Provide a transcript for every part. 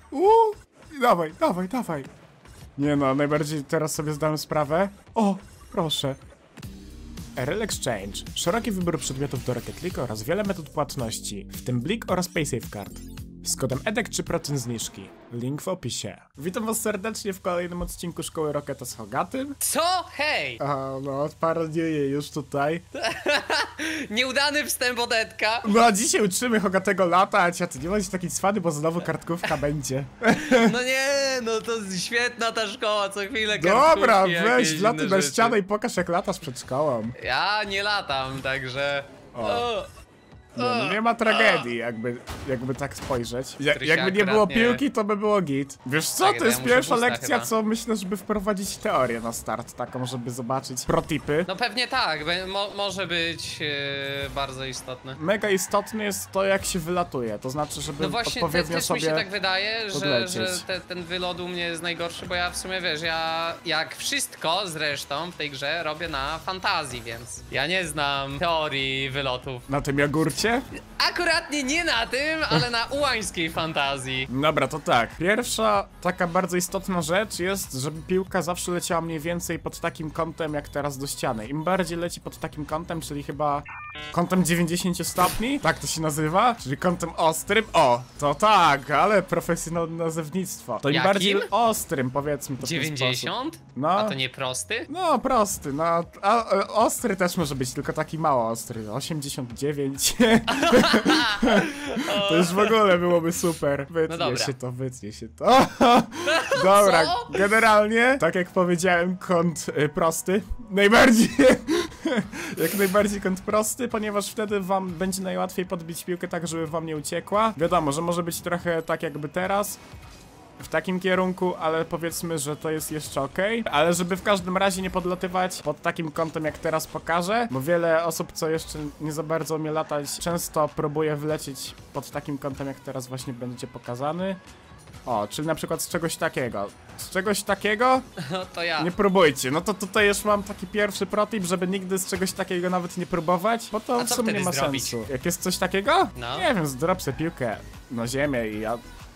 Dawaj, dawaj, dawaj. Nie no, najbardziej teraz sobie zdałem sprawę. O, proszę. RL Exchange. Szeroki wybór przedmiotów do Rocket League oraz wiele metod płatności, w tym Blik oraz PaySafeCard. Z kodem EDEK 3% zniżki. Link w opisie. Witam was serdecznie w kolejnym odcinku Szkoły Rocketa z Hogatym. Co? Hej! A no, parodiuję już tutaj. Nieudany wstęp od Edka. No a dzisiaj uczymy Hogatego latać, a ty nie bądź taki cwany, bo znowu kartkówka będzie. No nie, no to świetna ta szkoła, co chwilę Dobra, kartkówki, weź jakieś laty inne na rzeczy. ścianę i pokaż jak latasz przed szkołą. Ja nie latam, także... No, nie ma tragedii, jakby tak spojrzeć. Jakby nie było piłki, to by było git. Wiesz co, Tak, to jest ja muszę pierwsza busta lekcja, chyba. co myślę, żeby wprowadzić teorię na start, taką, żeby zobaczyć protipy. No pewnie tak, może być bardzo istotne. Mega istotne jest to, jak się wylatuje, to znaczy, żeby No właśnie, odpowiednio też sobie mi się tak wydaje, że podlecieć. ten wylot u mnie jest najgorszy, bo ja w sumie, wiesz, ja jak wszystko zresztą w tej grze robię na fantazji, więc ja nie znam teorii wylotów. Na tym jogurcie? Akuratnie nie na tym, ale na ułańskiej fantazji. Dobra, to tak. Pierwsza taka bardzo istotna rzecz jest, żeby piłka zawsze leciała mniej więcej pod takim kątem jak teraz do ściany. Im bardziej leci pod takim kątem, czyli chyba kątem 90 stopni, tak to się nazywa, czyli kątem ostrym. O, to tak, ale profesjonalne nazewnictwo. To im Jakim? bardziej ostrym, powiedzmy to w ten sposób. 90? No. A to nie prosty? No, prosty, no, ostry też może być, tylko taki mało ostry, 89. To już w ogóle byłoby super. Wytnie dobra. wytnie się to. Dobra, Co? generalnie, tak jak powiedziałem, kąt prosty. Najbardziej, jak najbardziej kąt prosty, ponieważ wtedy wam będzie najłatwiej podbić piłkę tak, żeby wam nie uciekła. Wiadomo, że może być trochę tak jakby teraz, w takim kierunku, ale powiedzmy, że to jest jeszcze ok. Ale żeby w każdym razie nie podlatywać pod takim kątem, jak teraz pokażę, bo wiele osób, co jeszcze nie za bardzo umie latać, często próbuje wlecieć pod takim kątem, jak teraz właśnie będzie pokazany. O, czyli na przykład z czegoś takiego. Z czegoś takiego? No to ja. Nie próbujcie. No to tutaj już mam taki pierwszy protip, żeby nigdy z czegoś takiego nawet nie próbować, bo to A w co sumie nie wtedy ma zrobić? sensu. Jak jest coś takiego? No. Nie wiem, zdrop se piłkę na ziemię i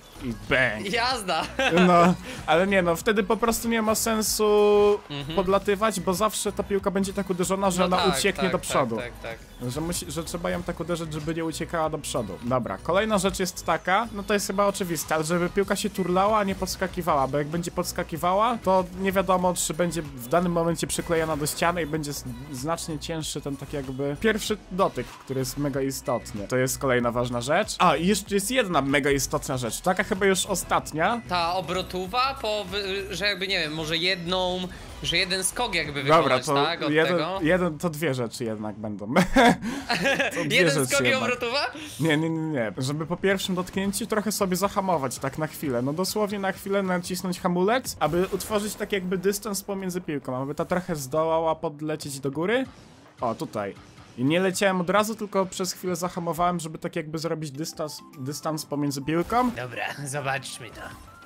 bang. Jazda! No, ale nie no, wtedy po prostu nie ma sensu podlatywać, bo zawsze ta piłka będzie tak uderzona, że No ona tak, ucieknie tak, do przodu. Tak. Że trzeba ją tak uderzyć, żeby nie uciekała do przodu. Dobra, kolejna rzecz jest taka, no to jest chyba oczywiste, ale żeby piłka się turlała, a nie podskakiwała, bo jak będzie podskakiwała, to nie wiadomo, czy będzie w danym momencie przyklejona do ściany i będzie znacznie cięższy ten taki jakby pierwszy dotyk, który jest mega istotny. To jest kolejna ważna rzecz. A, i jeszcze jest jedna mega istotna rzecz, taka chyba już ostatnia. Ta obrotowa, że jakby nie wiem, może że jeden skok jakby Dobra, wykonać, to tak? Od tego. to dwie rzeczy jednak będą. To dwie Jeden rzeczy skok i jednak. obrotowa? Nie. Żeby po pierwszym dotknięciu trochę sobie zahamować, tak na chwilę. No dosłownie na chwilę nacisnąć hamulec, aby utworzyć tak jakby dystans pomiędzy piłką, aby ta trochę zdołała podlecieć do góry. O, tutaj. I nie leciałem od razu, tylko przez chwilę zahamowałem, żeby tak jakby zrobić dystans pomiędzy piłką. Dobra, zobaczmy to.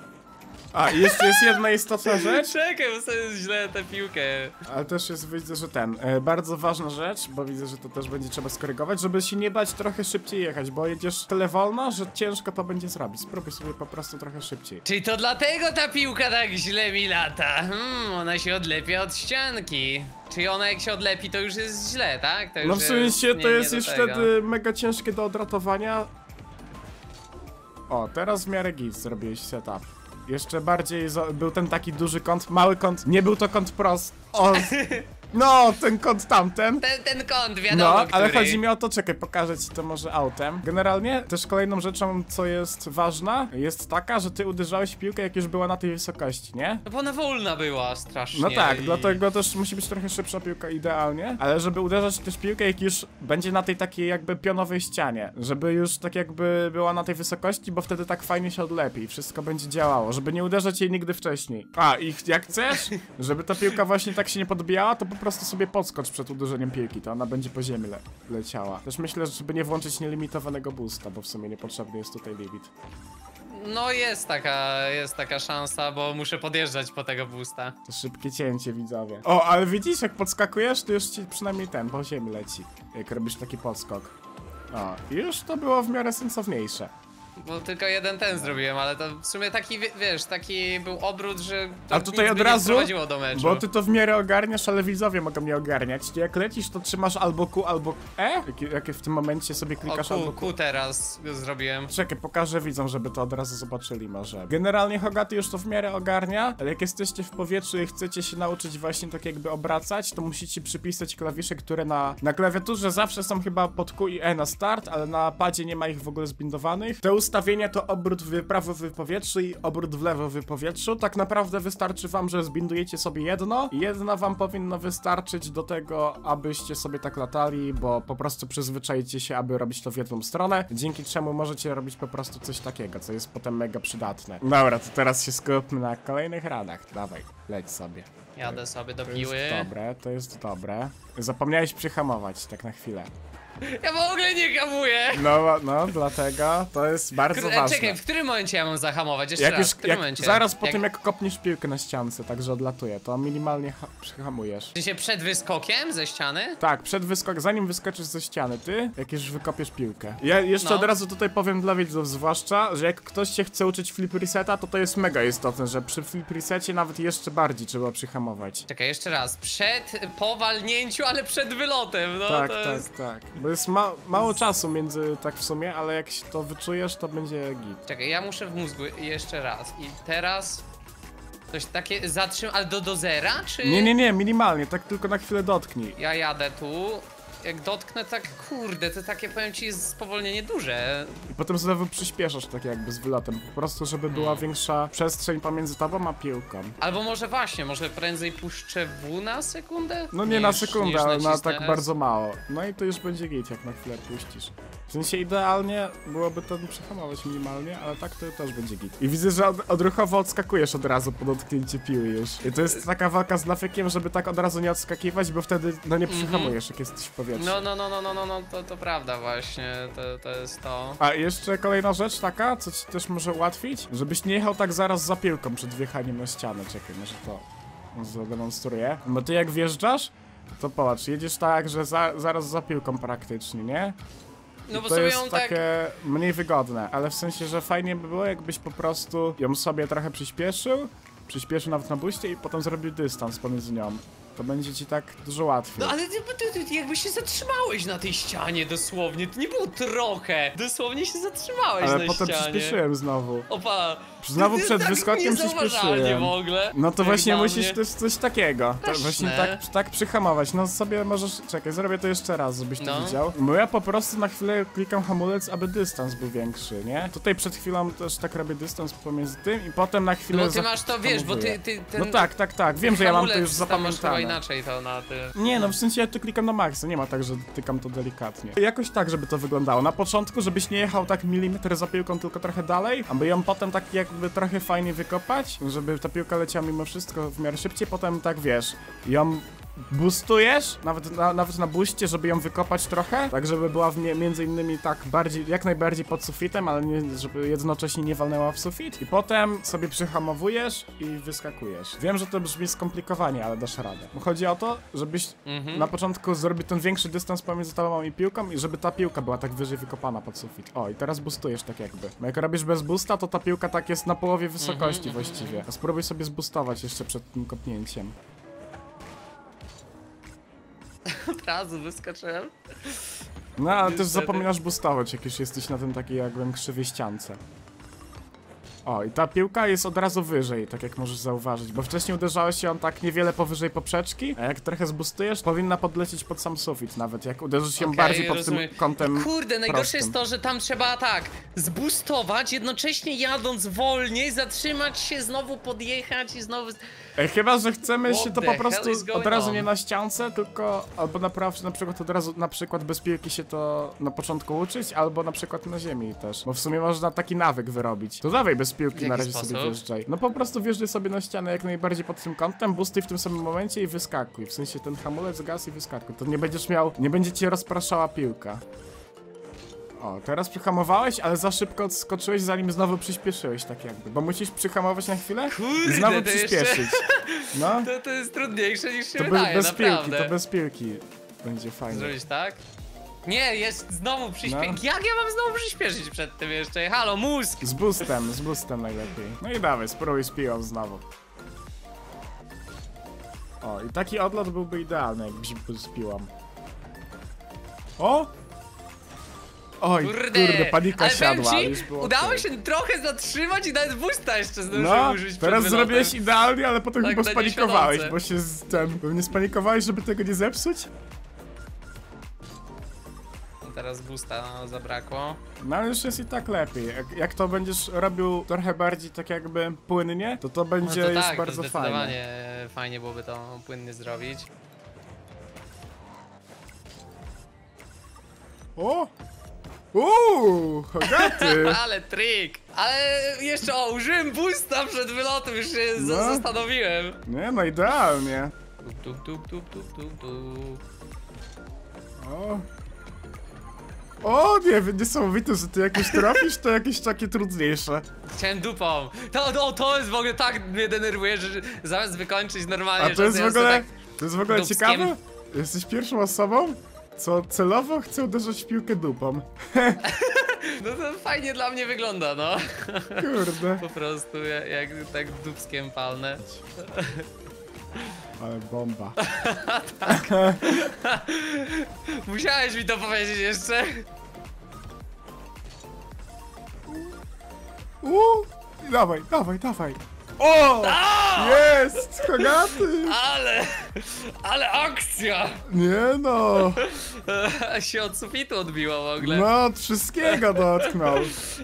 A, i jeszcze jest jedna istotna rzecz. Czekaj, bo sobie źle tę piłkę. Ale też jest, widzę, że bardzo ważna rzecz, bo widzę, że to też będzie trzeba skorygować, żeby się nie bać trochę szybciej jechać, bo jedziesz tyle wolno, że ciężko to będzie zrobić. Spróbuj sobie po prostu trochę szybciej. Czyli to dlatego ta piłka tak źle mi lata. Ona się odlepia od ścianki. Czyli ona jak się odlepi, to już jest źle, tak? To już No w sensie to nie jest do już tego. wtedy mega ciężkie do odratowania. O, teraz w miarę git zrobiłeś setup. Jeszcze bardziej był ten taki duży kąt, mały kąt, nie był to kąt prosty. O, no, ten kąt tamten. Ten kąt, wiadomo, No, ale który. chodzi mi o to, czekaj, pokażę ci to może autem. Generalnie też kolejną rzeczą, co jest ważna, jest taka, że ty uderzałeś w piłkę, jak już była na tej wysokości, nie? No bo ona wolna była strasznie. No tak, i- dlatego też musi być trochę szybsza piłka idealnie, ale żeby uderzać też piłkę, jak już będzie na tej takiej jakby pionowej ścianie, żeby już tak jakby była na tej wysokości, bo wtedy tak fajnie się odlepi i wszystko będzie działało, żeby nie uderzać jej nigdy wcześniej. A, i jak chcesz, żeby ta piłka właśnie tak się nie podbijała, to po prostu sobie podskocz przed uderzeniem piłki, to ona będzie po ziemi leciała. Też myślę, żeby nie włączyć nielimitowanego boosta, bo w sumie niepotrzebny jest tutaj limit. No jest taka szansa, bo muszę podjeżdżać po tego boosta. To szybkie cięcie, widzowie. O, ale widzisz, jak podskakujesz, to już ci przynajmniej ten po ziemi leci, jak robisz taki podskok. O, i już to było w miarę sensowniejsze. Bo tylko jeden ten zrobiłem, ale to w sumie taki, wiesz, taki był obrót, że to A tutaj nic od by nie razu, wprowadziło do meczu. bo ty to w miarę ogarniasz, ale widzowie mogą mnie ogarniać. Ty jak lecisz, to trzymasz albo Q, albo E? Jakie w tym momencie sobie klikasz albo Q teraz zrobiłem. Czekaj, pokażę widzom, żeby to od razu zobaczyli może. Generalnie Hogaty już to w miarę ogarnia, ale jak jesteście w powietrzu i chcecie się nauczyć właśnie tak jakby obracać, to musicie przypisać klawisze, które na klawiaturze zawsze są chyba pod Q i E na start, ale na padzie nie ma ich w ogóle zbindowanych. Te ustawienia to obrót w prawo w powietrzu i obrót w lewo w powietrzu. Tak naprawdę wystarczy wam, że zbindujecie sobie jedno i jedno wam powinno wystarczyć do tego, abyście sobie tak latali, bo po prostu przyzwyczajcie się, aby robić to w jedną stronę, dzięki czemu możecie robić po prostu coś takiego, co jest potem mega przydatne. Dobra, to teraz się skupmy na kolejnych radach. Dawaj, leć sobie. Jadę sobie do To piły. jest dobre, to jest dobre. Zapomniałeś przyhamować, tak na chwilę. Ja w ogóle nie hamuję! No, dlatego to jest bardzo ważne. Czekaj, w którym momencie ja mam zahamować? Jeszcze Jak raz, już, w którym momencie? zaraz po tym jak kopniesz piłkę na ściance, także odlatuje, to minimalnie przyhamujesz. W sensie przed wyskokiem ze ściany? Tak, przed zanim wyskoczysz ze ściany, ty, jak już wykopiesz piłkę. Ja jeszcze No. od razu tutaj powiem dla widzów zwłaszcza, że jak ktoś się chce uczyć flip reseta, to jest mega istotne, że przy flip resecie nawet jeszcze bardziej trzeba przyhamować. Czekaj, jeszcze raz. Po walnięciu, ale przed wylotem, no Tak, to tak, jest... tak. Bo jest mało czasu między tak w sumie, ale jak się to wyczujesz, to będzie git. Czekaj, ja muszę w mózgu jeszcze raz. I teraz... Coś takie ale do zera, czy...? Nie, minimalnie, tak tylko na chwilę dotknij. Ja jadę tu. Jak dotknę tak, kurde, to takie, powiem ci, jest spowolnienie duże. I potem znowu przyspieszasz tak jakby z wylotem, po prostu żeby była większa przestrzeń pomiędzy tobą a piłką. Albo może właśnie, może prędzej puszczę W na sekundę? No nie na sekundę, ale na nacisnę tak S. bardzo mało. No i to już będzie git, jak na chwilę puścisz. W sensie idealnie byłoby to przehamować minimalnie, ale tak to też będzie git. I widzę, że odruchowo odskakujesz od razu po dotknięciu piły już. I to jest taka walka z lafekiem, żeby tak od razu nie odskakiwać, bo wtedy no nie przyhamujesz, jak jesteś w powietrzu. No, to prawda właśnie, to jest to. A jeszcze kolejna rzecz taka, co ci też może ułatwić, żebyś nie jechał tak zaraz za piłką przed wjechaniem na ścianę. Czekaj, może to zademonstruję. Bo ty jak wjeżdżasz, to patrz, jedziesz tak, że zaraz za piłką praktycznie, nie? No bo To sobie jest ją tak... takie mniej wygodne, ale w sensie, że fajnie by było, jakbyś po prostu ją sobie trochę przyspieszył nawet na buście i potem zrobił dystans pomiędzy nią. To będzie ci tak dużo łatwiej. No ale ty jakby się zatrzymałeś na tej ścianie dosłownie, to nie było trochę. Dosłownie się zatrzymałeś Ale na potem ścianie. przyspieszyłem znowu. Opa. Znowu To jest przed tak wyskokiem niezauważalnie przyspieszyłem. w ogóle. No to Jak właśnie dla musisz mnie. też coś takiego. To Też właśnie nie. tak przyhamować. No sobie możesz. Czekaj, zrobię to jeszcze raz, żebyś to No. widział. Bo ja po prostu na chwilę klikam hamulec, aby dystans był większy, nie? Tutaj przed chwilą też tak robię dystans pomiędzy tym i potem na chwilę. No bo ty masz to, wiesz, bo ty ten... No tak. Wiem, że ja mam to już tam masz chyba zapamiętane. inaczej to na tym. Nie, no w sensie ja tu klikam na maksa, nie ma tak, że tykam to delikatnie. Jakoś tak, żeby to wyglądało. Na początku, żebyś nie jechał tak milimetr za piłką, tylko trochę dalej, aby ją potem tak jakby trochę fajnie wykopać, żeby ta piłka leciała mimo wszystko w miarę szybciej, potem tak wiesz, ją boostujesz, nawet na booście, żeby ją wykopać trochę, tak żeby była między innymi tak bardziej, jak najbardziej pod sufitem, ale nie, żeby jednocześnie nie walnęła w sufit i potem sobie przyhamowujesz i wyskakujesz. Wiem, że to brzmi skomplikowanie, ale dasz radę. Bo chodzi o to, żebyś na początku zrobił ten większy dystans pomiędzy tobą i piłką i żeby ta piłka była tak wyżej wykopana pod sufit. O, i teraz boostujesz tak jakby. Bo jak robisz bez boosta, to ta piłka tak jest na połowie wysokości właściwie. A spróbuj sobie zboostować jeszcze przed tym kopnięciem. Od razu wyskoczyłem. No, ale też Niestety. zapominasz boostować, jak już jesteś na tym takiej jakby krzywej ściance. O, i ta piłka jest od razu wyżej, tak jak możesz zauważyć, bo wcześniej uderzałeś ją tak niewiele powyżej poprzeczki, a jak trochę zboostujesz, powinna podlecieć pod sam sufit nawet, jak uderzysz ją Okej, bardziej pod rozumiem. tym kątem Kurde, najgorsze prostym. jest to, że tam trzeba tak zboostować, jednocześnie jadąc wolniej, zatrzymać się, znowu podjechać i znowu... Chyba, że chcemy What się to the po hell prostu is going od razu on? nie na ściance, tylko albo na przykład od razu na przykład bez piłki się to na początku uczyć, albo na przykład na ziemi też, bo w sumie można taki nawyk wyrobić. To dawaj bez piłki W na jaki razie sposób? sobie wjeżdżaj. No po prostu wjeżdżaj sobie na ścianę jak najbardziej pod tym kątem, boostuj w tym samym momencie i wyskakuj. W sensie ten hamulec, gaz i wyskakuj. To nie będzie cię rozpraszała piłka. O, teraz przyhamowałeś, ale za szybko odskoczyłeś, zanim znowu przyspieszyłeś tak jakby, bo musisz przyhamować na chwilę i znowu to jeszcze- przyspieszyć. No. To jest trudniejsze niż się To wydaje, bez naprawdę. piłki, to bez piłki będzie fajnie. Zrobić tak? Nie, jest znowu przyspieszyć. No. Jak ja mam znowu przyspieszyć przed tym jeszcze? Halo, mózg! Z boostem najlepiej. No i dawaj, spróbuj z piłą znowu. O, i taki odlot byłby idealny, jakbyś był z piłą. O! Oj, kurde, panika ale siadła, powiem ci, już było udało okej. się trochę zatrzymać i nawet boosta jeszcze zdążyłem No, użyć przed teraz wylotem. zrobiłeś idealnie, ale potem Tak, chyba na spanikowałeś, nieświadomce. bo się pewnie spanikowałeś, żeby tego nie zepsuć? Teraz boosta zabrakło. No ale już jest i tak lepiej. Jak to będziesz robił trochę bardziej tak jakby płynnie, to No będzie to już tak, to bardzo fajnie. zdecydowanie fajnie byłoby to płynnie zrobić. O! Hogaty! Ale trik! Ale jeszcze użyłem boosta przed wylotem, już się No. zastanowiłem. Nie no, idealnie. Tup, tup, tup, tup, tup, tup. O! O nie, niesamowite, że ty jakieś trafisz, to jakieś takie trudniejsze. Chciałem dupą. To jest w ogóle tak mnie denerwuje, że zamiast wykończyć normalnie, A to jest że w ja sobie ogóle, tak... to jest w ogóle dupskiem. ciekawe? Jesteś pierwszą osobą, co celowo chce uderzać w piłkę dupą. No to fajnie dla mnie wygląda, no. Kurde. Po prostu, jak tak dupskiem palnę. Ale bomba. Musiałeś mi to powiedzieć jeszcze. Dawaj, dawaj, dawaj. O! Jest! Hogaty! Ale akcja! Nie no! Się od sufitu odbiła w ogóle. No, wszystkiego dotknął.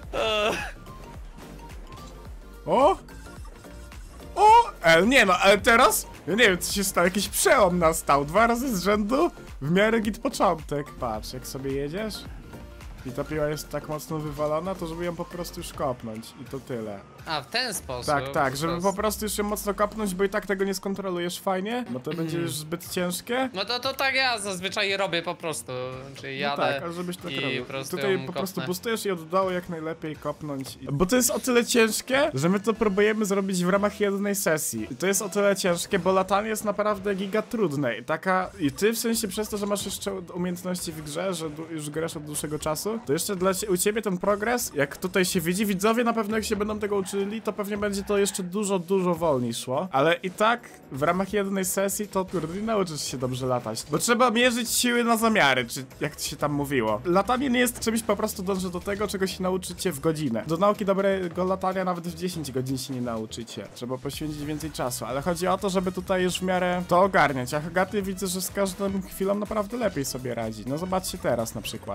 O! O! Nie no, ale teraz? Ja nie wiem, co się stało, jakiś przełom nastał. 2 razy z rzędu, w miarę git początek. Patrz, jak sobie jedziesz i ta piła jest tak mocno wywalona, to żeby ją po prostu już kopnąć i to tyle. A, w ten sposób. Tak, żeby po prostu już ją mocno kopnąć, bo i tak tego nie skontrolujesz fajnie, bo to będzie już zbyt ciężkie. No to tak ja zazwyczaj robię po prostu, czyli No jadę tak, ale żebyś tak i robił. po prostu Tutaj ją po prostu kopnę. boostujesz i od dołu jak najlepiej kopnąć. Bo to jest o tyle ciężkie, że my to próbujemy zrobić w ramach jednej sesji. I to jest o tyle ciężkie, bo latanie jest naprawdę giga trudne. I ty w sensie przez to, że masz jeszcze umiejętności w grze, że już grasz od dłuższego czasu, to jeszcze u ciebie ten progres, jak tutaj się widzi, widzowie na pewno jak się będą tego uczyli, to pewnie będzie to jeszcze dużo wolniej szło. Ale i tak w ramach jednej sesji to kurde, nie nauczysz się dobrze latać. Bo trzeba mierzyć siły na zamiary, czy jak się tam mówiło. Latanie nie jest czymś, po prostu dąży do tego, czego się nauczycie w godzinę. Do nauki dobrego latania nawet w 10 godzin się nie nauczycie. Trzeba poświęcić więcej czasu, ale chodzi o to, żeby tutaj już w miarę to ogarniać. A Hogaty widzę, że z każdą chwilą naprawdę lepiej sobie radzi. No zobaczcie teraz na przykład.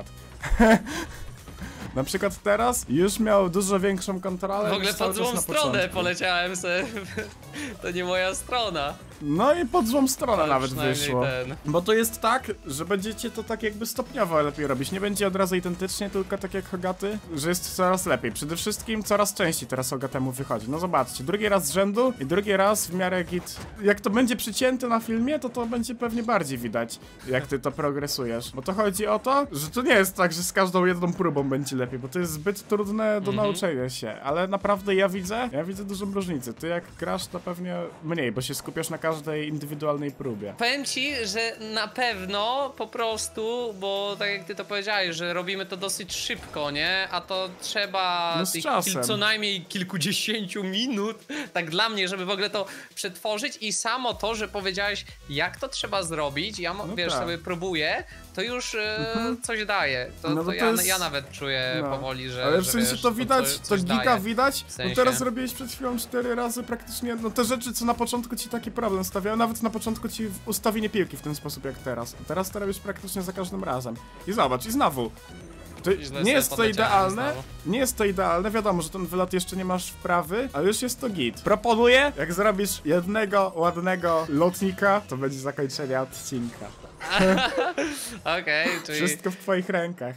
Na przykład teraz już miał dużo większą kontrolę. W ogóle niż cały pod czas złą na stronę początku. poleciałem sobie. To nie moja strona. No i pod złą stronę Ale nawet przynajmniej wyszło. ten. Bo to jest tak, że będziecie to tak jakby stopniowo lepiej robić. Nie będzie od razu identycznie, tylko tak jak Hogaty, że jest coraz lepiej. Przede wszystkim coraz częściej teraz Hogatemu wychodzi. No zobaczcie, drugi raz z rzędu i drugi raz w miarę git. Jak to będzie przycięte na filmie, to będzie pewnie bardziej widać, jak ty to progresujesz. Bo to chodzi o to, że to nie jest tak, że z każdą jedną próbą będzie lepiej, bo to jest zbyt trudne do nauczenia się. Ale naprawdę ja widzę dużą różnicę. Ty jak grasz, to pewnie mniej, bo się skupiasz na każdej indywidualnej próbie. Powiem ci, że na pewno po prostu, bo tak jak ty to powiedziałeś, że robimy to dosyć szybko, nie? A to trzeba No z czasem. co najmniej kilkudziesięciu minut, tak dla mnie, żeby w ogóle to przetworzyć i samo to, że powiedziałeś, jak to trzeba zrobić, ja wiesz, tak. sobie próbuję, to już coś daje. No bo to ja, jest- ja nawet czuję powoli, że Ale w że sensie wiesz, to widać, to coś giga daje. widać, W sensie. bo teraz zrobiłeś przed chwilą 4 razy praktycznie, no te rzeczy, co na początku ci taki problem stawiały, nawet na początku ci ustawienie piłki w ten sposób jak teraz. A teraz to robisz praktycznie za każdym razem. I zobacz, i znowu. To źle nie jest to sobie idealne, podleciałem nie jest to idealne, wiadomo, że ten wylot jeszcze nie masz wprawy, ale już jest to git. Proponuję, jak zrobisz jednego ładnego lotnika, to będzie zakończenie odcinka. Okej, czyli... Wszystko w twoich rękach.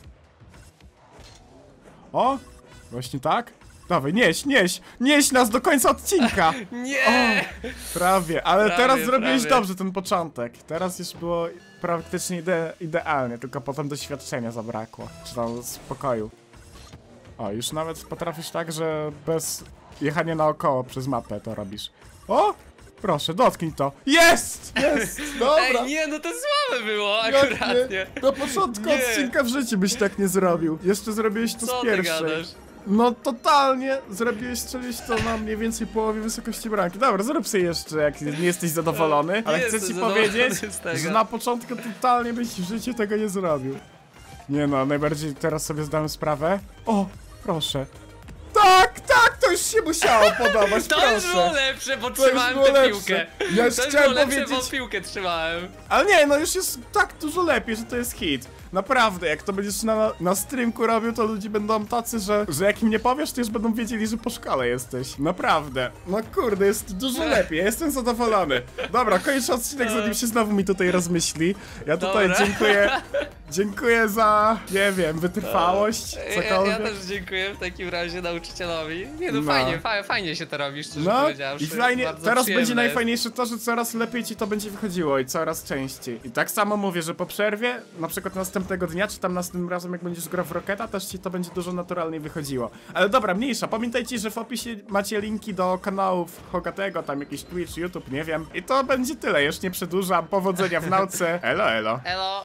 O! Właśnie tak? Dawaj, nieś nas do końca odcinka! Nie! Prawie, ale Prawie, teraz zrobiłeś prawie. dobrze ten początek. Teraz już było praktycznie idealnie, tylko potem doświadczenia zabrakło. Czy tam spokoju. O, już nawet potrafisz tak, że bez jechania naokoło przez mapę to robisz. O! Proszę, dotknij to. Jest! Jest! Dobra. Ej, nie, no to słabe było akurat, nie. Na początku Nie. odcinka w życiu byś tak nie zrobił. Jeszcze zrobiłeś to Co z ty pierwszej. gadasz? No totalnie strzeliłeś to na mniej więcej połowie wysokości bramki. Dobra, zrób sobie jeszcze, jak nie jesteś zadowolony. Ale Nie chcę jestem ci powiedzieć, zadowolony z tego. że na początku totalnie byś w życiu tego nie zrobił. Nie no, najbardziej teraz sobie zdałem sprawę. O, proszę. Tak, to już się musiało podobać, To proszę. już było lepsze, bo To już trzymałem było tę lepsze. piłkę. Ja już To już chciałem było lepsze, powiedzieć... bo piłkę trzymałem. Ale nie, no już jest tak dużo lepiej, że to jest hit. Naprawdę, jak to będziesz na streamku robił, to ludzie będą tacy, że jak im nie powiesz, to już będą wiedzieli, że po szkole jesteś. Naprawdę. No kurde, jest dużo lepiej, ja jestem zadowolony. Dobra, kończę odcinek, zanim się znowu mi tutaj rozmyśli. Ja tutaj Dobra. dziękuję za, nie wiem, wytrwałość, Ja cokolwiek. też dziękuję w takim razie nauczycielowi. Nie no, No. fajnie się to robi, szczerze No powiedziawszy. i fajnie, Bardzo teraz przyjemne będzie jest. najfajniejsze to, że coraz lepiej ci to będzie wychodziło i coraz częściej. I tak samo mówię, że po przerwie, na przykład następnego dnia, czy tam następnym razem jak będziesz grał w Rocketa, też ci to będzie dużo naturalniej wychodziło. Ale dobra, mniejsza, pamiętajcie, że w opisie macie linki do kanałów Hogatego, tam jakiś Twitch, YouTube, nie wiem. I to będzie tyle, już nie przedłużam, powodzenia w nauce, elo elo. Elo.